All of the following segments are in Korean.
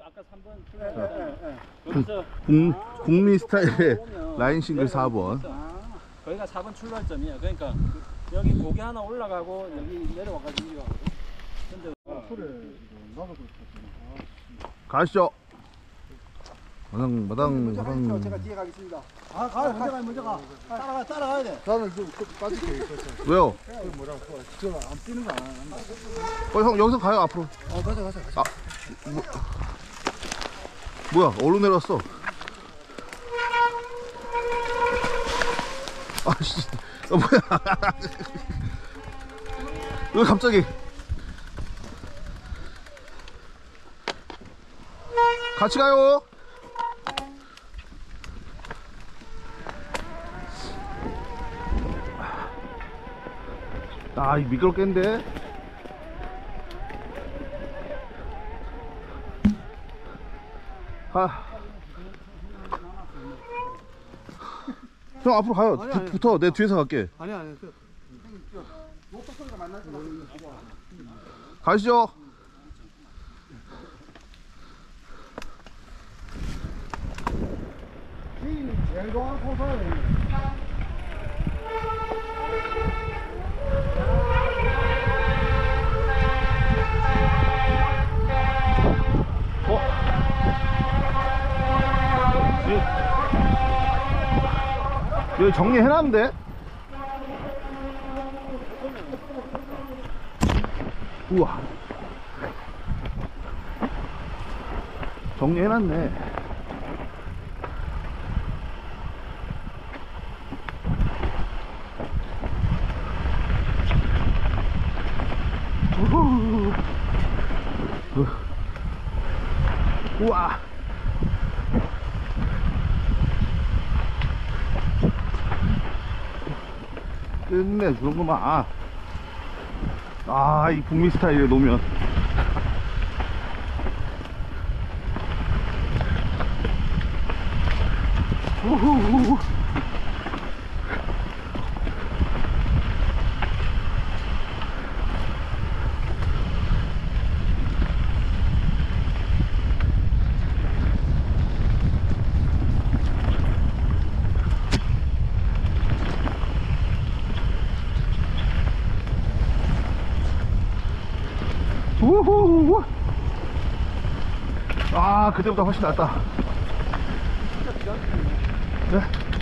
아까 3번 출발했잖아. 여기서 국민 스타일의 라인 싱글 4번. 거기가 4번 출발점이야. 그러니까 여기 고개 하나 올라가고 여기 내려와가지고 이리 가거든. 근데 가시죠. 마당. 제가 뒤에 가겠습니다. 가요. 먼저 가. 따라가야 돼. 나는 좀 빠질게. 왜요? 저거 안 뛰는 거 안 한다. 형 여기서 가요 앞으로. 가자. 아, 뭐야? 어디로 내려왔어? 아씨, 뭐야? 왜 갑자기? 같이 가요. 아, 이 미끄럽겠는데? 형 앞으로 가요. 붙어. 내 뒤에서 갈게. 아니야. 가시죠. 제일 좋아하는 코스는 여기 정리해놨는데? 우와. 정리해놨네. 우와. 끝내주는구만. 아, 이 북미 스타일에 놓으면. 우후후. 우후후. 아, 그때보다 훨씬 낫다. 네?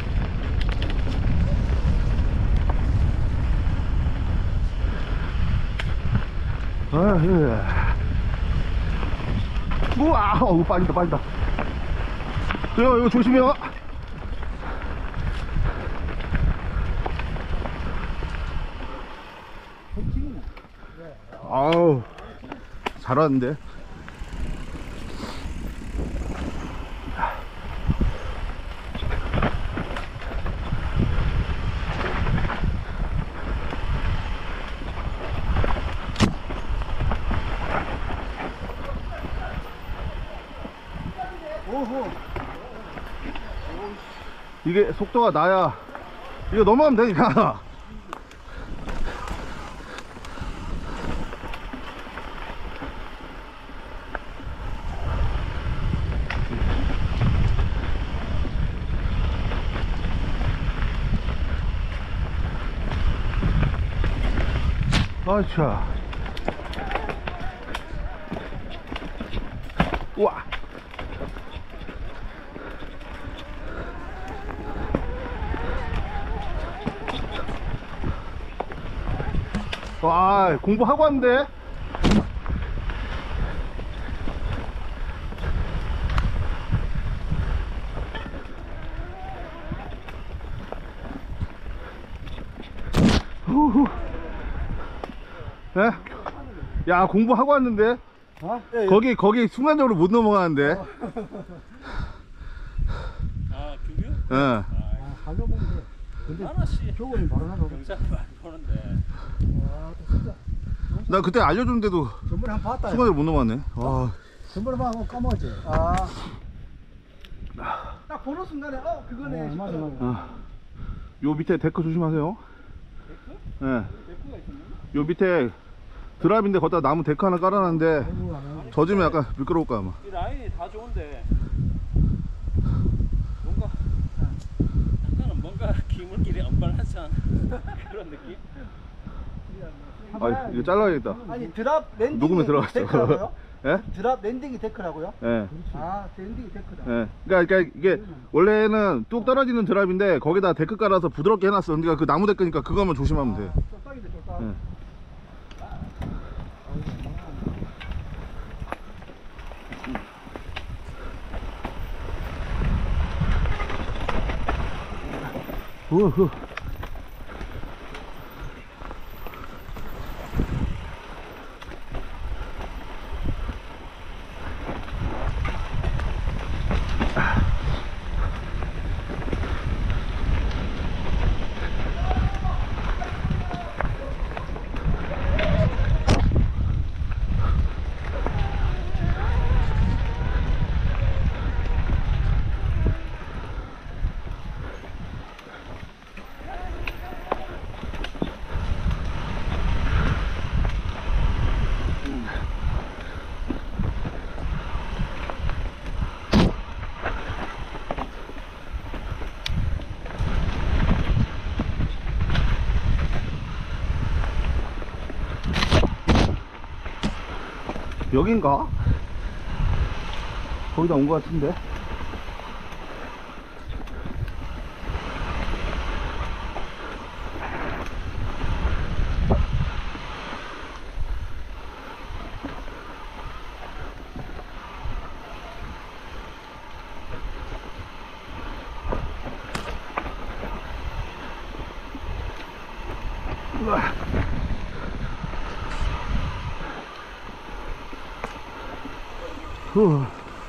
우와, 빠진다. 이거 조심해요. 아우, 잘하는데. 이게 속도가 나야. 이거 넘어가면 되니까. 아차. 우와. 와, 공부하고 왔는데. 네? 야, 공부하고 왔는데. 거기 순간적으로 못 넘어가는데. 아, 규규? 예. 가면 보면 돼. 근데 하나씩 저거는 바로 나가. 경찰 많이 보는데. 진짜. 나 그때 알려줬는데도 전번에 한 번 봤다. 순간적으로 못 넘어갔네. 와. 전번에 한번 까먹었지. 딱 보는 순간에 그거네. 맞아. 요 밑에 데크 조심하세요. 데크? 예. 데크가 있었나? 요 밑에 드랍인데 거기다 나무 데크 하나 깔아놨는데 젖으면 약간 미끄러울까 아마. 이 라인이 다 좋은데 뭔가 약간은 뭔가 기물길이 언밸런스한 그런 느낌? 아 이거 잘라야겠다. 아니 드랍 랜딩이 녹음에 들어갔어. 데크라고요? 예? 드랍 랜딩이 데크라고요? 예. 아 랜딩이 데크다. 예. 그러니까 이게 원래는 뚝 떨어지는 드랍인데 거기다 데크 깔아서 부드럽게 해놨어. 그러니까 그 나무 데크니까 그거만 조심하면 돼. 쫄딱인데 쫄딱. 예. 우후. 여긴가? 거기다 온 것 같은데? 우와. 후.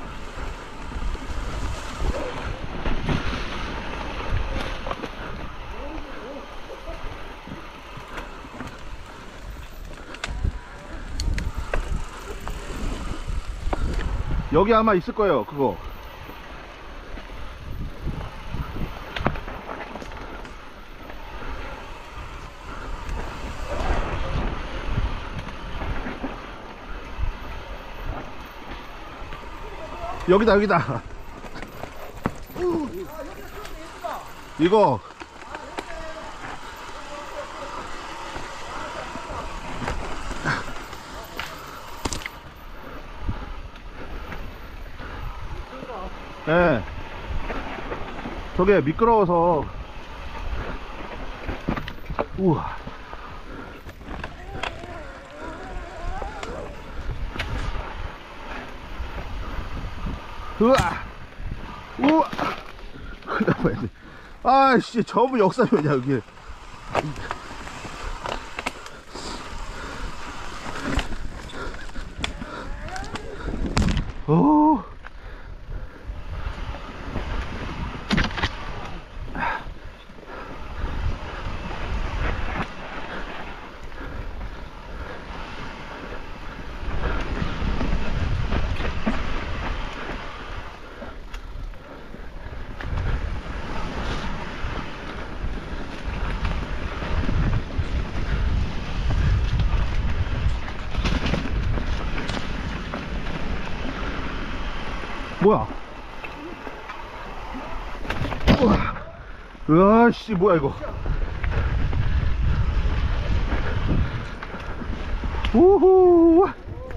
여기 아마 있을 거예요, 그거. 여기다 여기다. 이거 예. 저게 미끄러워서. 우와. 우와. 우와. 아씨, 저부 역사면이야 여기. 오. 뭐야? 우와, 씨, 뭐야 이거? 우후.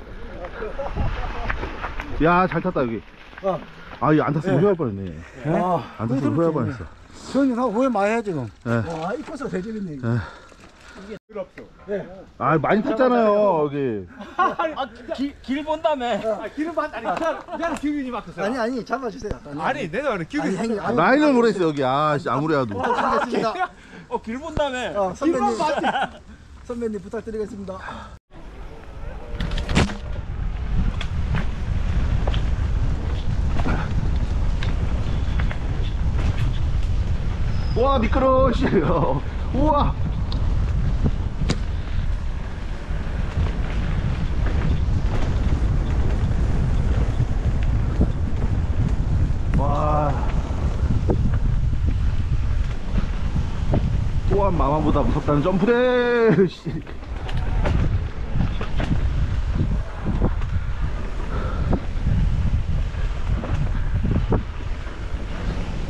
야, 잘 탔다 여기. 아, 이거 안 탔으면 후회할 뻔했네. 안 탔으면 후회할 뻔했어. 저는 후회 많이 해 지금. 예. 와, 이 코스가 대접이네. 이게. 필요 없어. 네. 아, 많이 탔잖아요 여기. 길 본다며. 기름 반 아니 그냥 기름이 막혔어. 아니 잡아주세요. 아니 내가 그래 기름. 형님, 아니, 라인을 모르겠어 여기. 아, 씨, 아무리 해도. 부탁드리겠습니다. 길 본다며. 선배님 부탁드리겠습니다. 와, 미끄러워. 씨. 우와. 와. 또한 마마보다 무섭다는 점프대. 씨.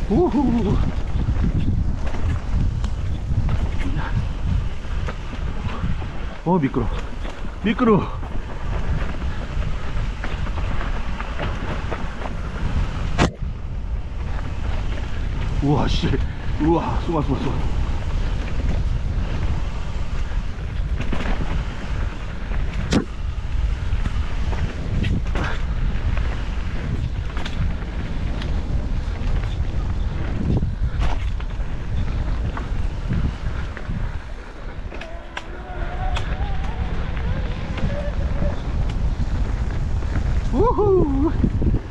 우후. 미끄러. 미끄러. 우와, 씨. 우와, 쏘아. 우후.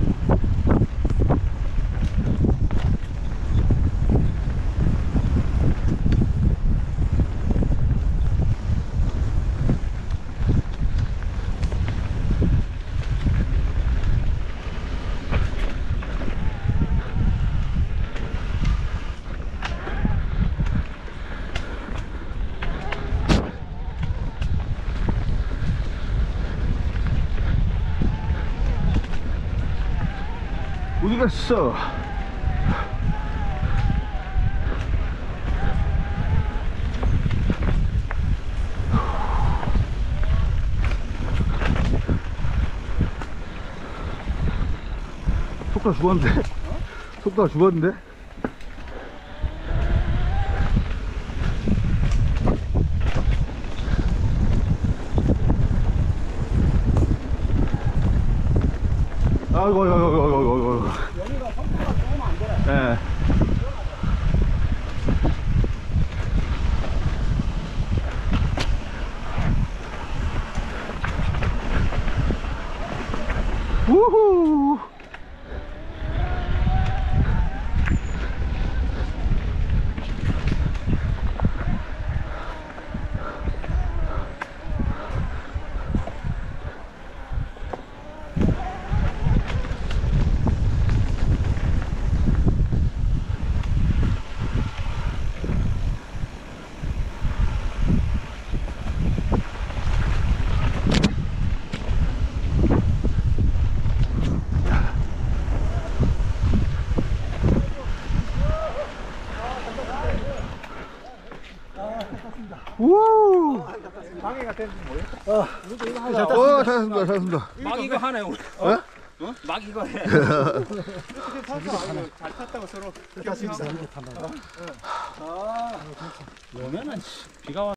어디 갔어? 속도가 죽었는데? 속도가 죽었는데? 아이고. 여기가 속도가 조금 안 돼. 예. 우후. 우. 방해가 되는지 모르겠다. 잘했습니다. 막 이거 하네 우리. 어? 막 이거 해. 이렇게 타서 잘 탔다고 서로 다시 이렇게 탄다. 오면은 비가 와.